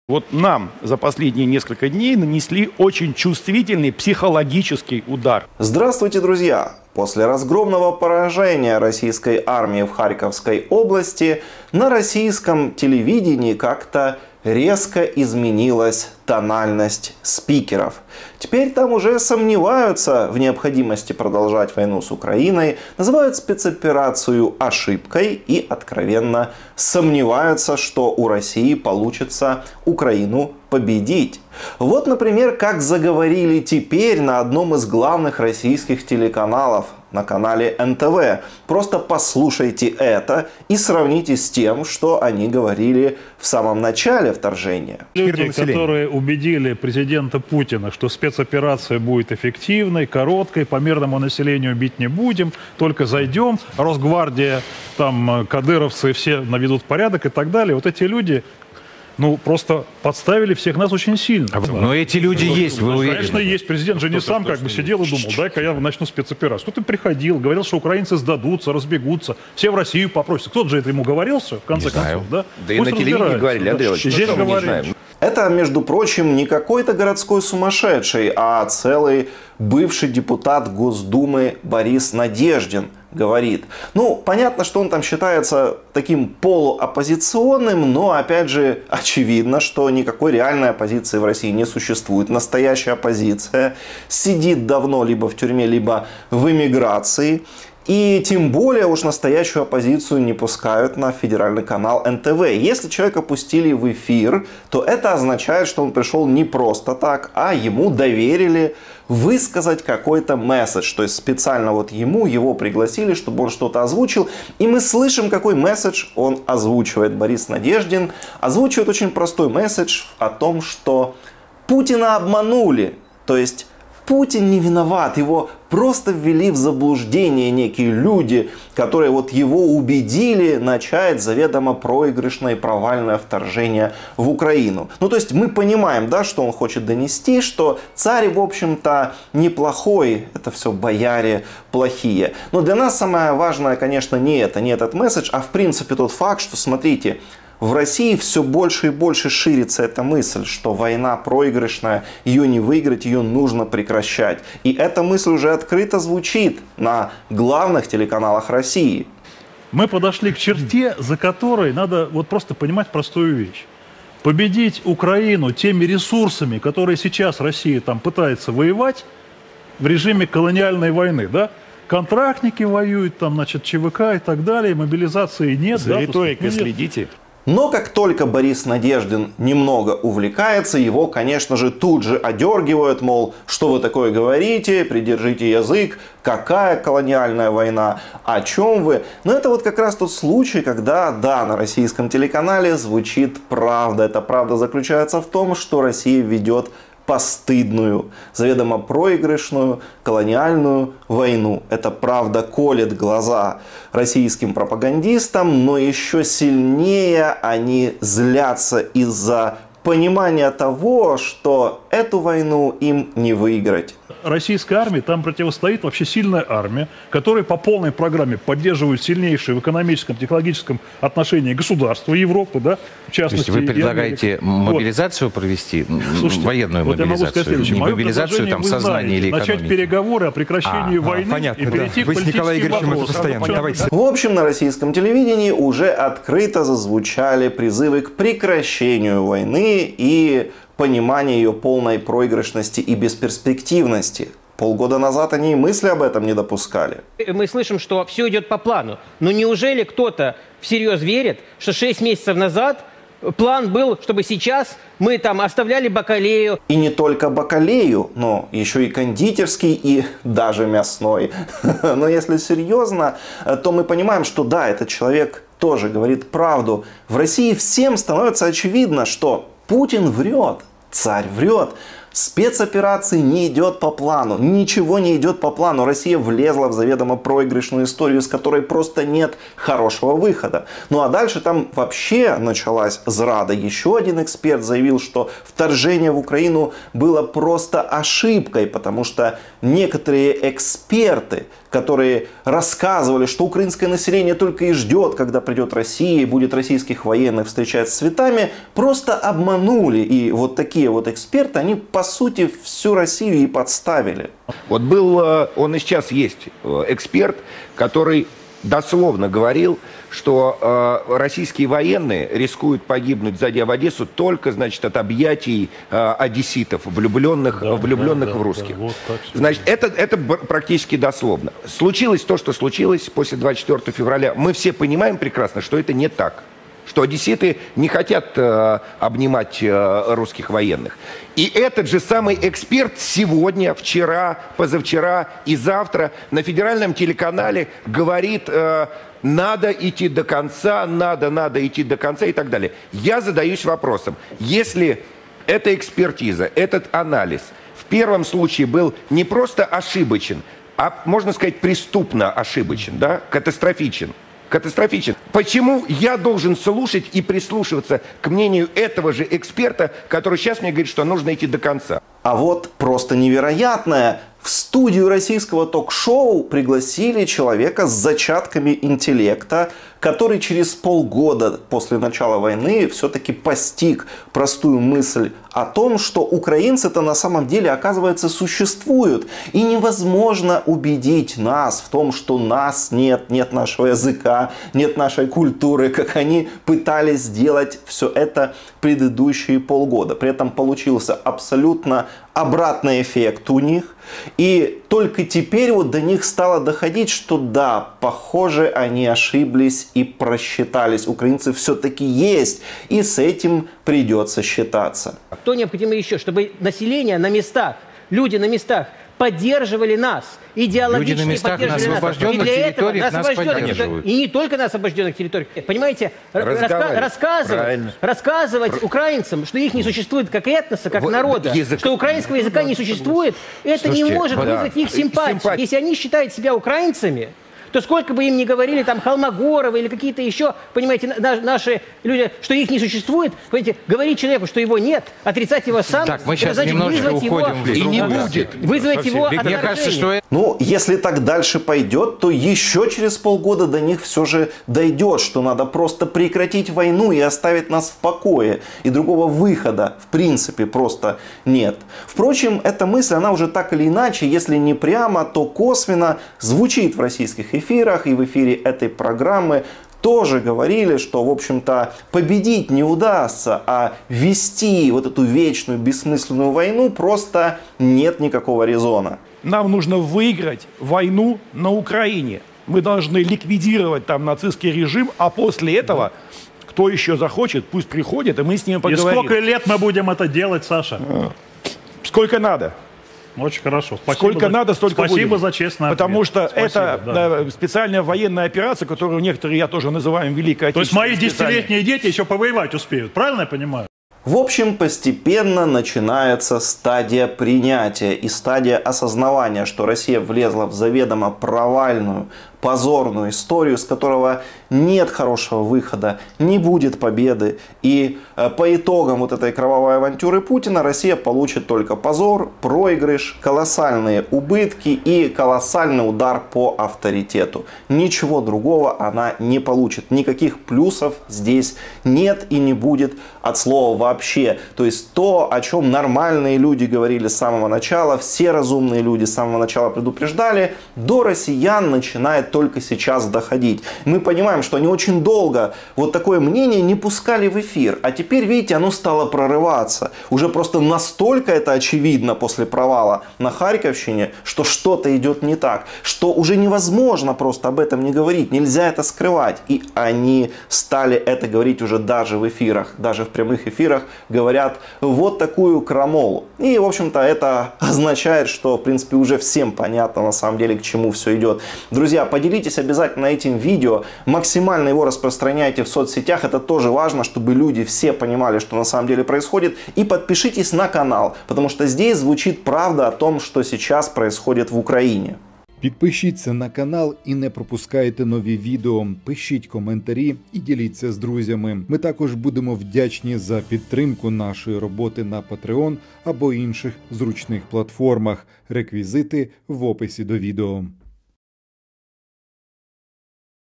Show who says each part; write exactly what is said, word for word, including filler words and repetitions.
Speaker 1: Вот нам за последние несколько дней нанесли очень чувствительный психологический удар.
Speaker 2: Здравствуйте, друзья! После разгромного поражения российской армии в Харьковской области на российском телевидении как-то резко изменилась тональность спикеров. Теперь там уже сомневаются в необходимости продолжать войну с Украиной, называют спецоперацию ошибкой и откровенно сомневаются, что у России получится Украину победить. Вот, например, как заговорили теперь на одном из главных российских телеканалов, на канале эн тэ вэ. Просто послушайте это и сравните с тем, что они говорили в самом начале вторжения.
Speaker 3: Люди, которые убедили президента Путина, что спецоперация будет эффективной, короткой, по мирному населению бить не будем, только зайдем, Росгвардия, там кадыровцы все наведут порядок и так далее. Вот эти люди... Ну, просто подставили всех нас очень сильно.
Speaker 4: Но эти люди ну, есть, вы уверены?
Speaker 3: Конечно, есть. Президент же не сам как бы сидел и думал, дай-ка я начну спецоперацию. Кто-то приходил, говорил, что украинцы сдадутся, разбегутся, все в Россию попросят. Кто-то же это ему говорил все, в конце концов, да?
Speaker 4: Да и на телевидении говорили, Андрей Ильич,
Speaker 3: здесь говорили.
Speaker 2: Это, между прочим, не какой-то городской сумасшедший, а целый бывший депутат Госдумы Борис Надеждин говорит. Ну, понятно, что он там считается таким полуоппозиционным, но, опять же, очевидно, что никакой реальной оппозиции в России не существует. Настоящая оппозиция сидит давно либо в тюрьме, либо в эмиграции. И тем более уж настоящую оппозицию не пускают на федеральный канал эн тэ вэ. Если человека пустили в эфир, то это означает, что он пришел не просто так, а ему доверили высказать какой-то месседж. То есть специально вот ему, его пригласили, чтобы он что-то озвучил. И мы слышим, какой месседж он озвучивает. Борис Надеждин озвучивает очень простой месседж о том, что Путина обманули. То есть Путин не виноват, его просто ввели в заблуждение некие люди, которые вот его убедили начать заведомо проигрышное и провальное вторжение в Украину. Ну, то есть мы понимаем, да, что он хочет донести, что царь, в общем-то, неплохой, это все бояре плохие. Но для нас самое важное, конечно, не это, не этот месседж, а в принципе тот факт, что, смотрите, в России все больше и больше ширится эта мысль, что война проигрышная, ее не выиграть, ее нужно прекращать. И эта мысль уже открыто звучит на главных телеканалах России.
Speaker 3: Мы подошли к черте, за которой надо вот просто понимать простую вещь. Победить Украину теми ресурсами, которые сейчас Россия там пытается воевать в режиме колониальной войны, да? Контрактники воюют, там, значит, че вэ ка и так далее, мобилизации нет.
Speaker 1: За
Speaker 3: да,
Speaker 1: риторикой следите.
Speaker 2: Но как только Борис Надеждин немного увлекается, его, конечно же, тут же одергивают, мол, что вы такое говорите, придержите язык, какая колониальная война, о чем вы. Но это вот как раз тот случай, когда, да, на российском телеканале звучит правда. Эта правда заключается в том, что Россия ведет постыдную, заведомо проигрышную колониальную войну. Это правда колет глаза российским пропагандистам, но еще сильнее они злятся из-за понимания того, что эту войну им не выиграть.
Speaker 3: Российской армии там противостоит вообще сильная армия, которая по полной программе поддерживает сильнейшие в экономическом, технологическом отношении государства Европы, да, в частности.
Speaker 4: То есть вы предлагаете мобилизацию вот. провести,
Speaker 3: Слушайте,
Speaker 4: военную
Speaker 3: вот
Speaker 4: мобилизацию, не мобилизацию там сознания или экономики?
Speaker 3: Начать переговоры о прекращении а, войны
Speaker 4: понятно,
Speaker 3: и перейти
Speaker 4: да.
Speaker 3: к политическим вопросам.
Speaker 2: В общем, на российском телевидении уже открыто зазвучали призывы к прекращению войны и понимание ее полной проигрышности и бесперспективности. Полгода назад они и мысли об этом не допускали.
Speaker 5: Мы слышим, что все идет по плану. Но неужели кто-то всерьез верит, что шесть месяцев назад план был, чтобы сейчас мы там оставляли бакалею?
Speaker 2: И не только бакалею, но еще и кондитерский, и даже мясной. Но если серьезно, то мы понимаем, что да, этот человек тоже говорит правду. В России всем становится очевидно, что Путин врет, царь врет. Спецоперация не идет по плану. Ничего не идет по плану. Россия влезла в заведомо проигрышную историю, из которой просто нет хорошего выхода. Ну а дальше там вообще началась зрада. Еще один эксперт заявил, что вторжение в Украину было просто ошибкой, потому что некоторые эксперты, которые рассказывали, что украинское население только и ждет, когда придет Россия и будет российских военных встречать с цветами, просто обманули. И вот такие вот эксперты, они по сути всю Россию и подставили.
Speaker 6: Вот был, он и сейчас есть эксперт, который дословно говорил, что э, российские военные рискуют погибнуть, зайдя в Одессу, только, значит, от объятий э, одесситов, влюбленных, да, влюбленных да, в русских. Да, вот так, значит, это, это практически дословно. Случилось то, что случилось после двадцать четвёртого февраля. Мы все понимаем прекрасно, что это не так. Что одесситы не хотят э, обнимать э, русских военных. И этот же самый эксперт сегодня, вчера, позавчера и завтра на федеральном телеканале говорит, э, надо идти до конца, надо, надо идти до конца и так далее. Я задаюсь вопросом, если эта экспертиза, этот анализ в первом случае был не просто ошибочен, а, можно сказать, преступно ошибочен, да, катастрофичен. Катастрофичен. Почему я должен слушать и прислушиваться к мнению этого же эксперта, который сейчас мне говорит, что нужно идти до конца?
Speaker 2: А вот просто невероятное. В студию российского ток-шоу пригласили человека с зачатками интеллекта, который через полгода после начала войны все-таки постиг простую мысль о том, что украинцы-то на самом деле, оказывается, существуют. И невозможно убедить нас в том, что нас нет, нет нашего языка, нет нашей культуры, как они пытались сделать все это предыдущие полгода. При этом получился абсолютно обратный эффект у них. И только теперь вот до них стало доходить, что да, похоже, они ошиблись и просчитались. Украинцы все-таки есть, и с этим придется считаться.
Speaker 5: Что необходимо еще? Чтобы население на местах, люди на местах поддерживали нас, идеологически
Speaker 4: люди на местах,
Speaker 5: поддерживали
Speaker 4: на освобожденных
Speaker 5: нас. И для
Speaker 4: территориях
Speaker 5: этого,
Speaker 4: нас поддерживают.
Speaker 5: И не только на освобожденных территориях. Понимаете, раска рассказывать, рассказывать украинцам, что их не существует как этноса, как вот народа, язык... что украинского языка не существует, это Слушайте, не может да. вызвать их симпатию. Симпатия. Если они считают себя украинцами, то сколько бы им ни говорили там Холмогоровы или какие-то еще, понимаете, на, наши люди, что их не существует, понимаете, говорить человеку, что его нет, отрицать его сам,
Speaker 4: так, мы сейчас значит, немножко уходим
Speaker 5: его,
Speaker 4: и не будет.
Speaker 5: Вызвать его отторжение.
Speaker 4: Мне кажется, что...
Speaker 2: Ну, если так дальше пойдет, то еще через полгода до них все же дойдет, что надо просто прекратить войну и оставить нас в покое. И другого выхода, в принципе, просто нет. Впрочем, эта мысль, она уже так или иначе, если не прямо, то косвенно звучит в российских эфирах, и в эфире этой программы тоже говорили, что, в общем-то, победить не удастся, а вести вот эту вечную бессмысленную войну просто нет никакого резона.
Speaker 1: Нам нужно выиграть войну на Украине. Мы должны ликвидировать там нацистский режим, а после этого, кто еще захочет, пусть приходит, и мы с ними поговорим.
Speaker 3: И сколько лет мы будем это делать, Саша?
Speaker 1: Сколько надо.
Speaker 3: Очень хорошо. Спасибо
Speaker 1: Сколько
Speaker 3: за...
Speaker 1: надо, столько
Speaker 3: Спасибо
Speaker 1: будем.
Speaker 3: за честный ответ.
Speaker 1: Потому что
Speaker 3: Спасибо,
Speaker 1: это
Speaker 3: да.
Speaker 1: специальная военная операция, которую некоторые, я тоже называю, Великой Отечественной.
Speaker 3: То есть мои десятилетние дети еще повоевать успеют, правильно я понимаю?
Speaker 2: В общем, постепенно начинается стадия принятия и стадия осознавания, что Россия влезла в заведомо провальную, позорную историю, с которого нет хорошего выхода, не будет победы. И по итогам вот этой кровавой авантюры Путина Россия получит только позор, проигрыш, колоссальные убытки и колоссальный удар по авторитету. Ничего другого она не получит. Никаких плюсов здесь нет и не будет от слова вообще. То есть то, о чем нормальные люди говорили с самого начала, все разумные люди с самого начала предупреждали, до россиян начинает только сейчас доходить. Мы понимаем, что они очень долго вот такое мнение не пускали в эфир. А теперь, видите, оно стало прорываться. Уже просто настолько это очевидно после провала на Харьковщине, что что-то идет не так. Что уже невозможно просто об этом не говорить. Нельзя это скрывать. И они стали это говорить уже даже в эфирах. Даже в прямых эфирах говорят вот такую крамолу. И, в общем-то, это означает, что, в принципе, уже всем понятно на самом деле, к чему все идет. Друзья, Поделитесь обязательно этим видео, максимально его распространяйте в соцсетях. Это тоже важно, чтобы люди все понимали, что на самом деле происходит. И подпишитесь на канал, потому что здесь звучит правда о том, что сейчас происходит в Украине.
Speaker 7: Підпишіться на канал і не пропускайте нові відео, пишіть коментарі і діліться з друзями. Ми також будемо вдячні за підтримку нашої роботи на Patreon або інших зручних платформах. Реквізити в описі до відео.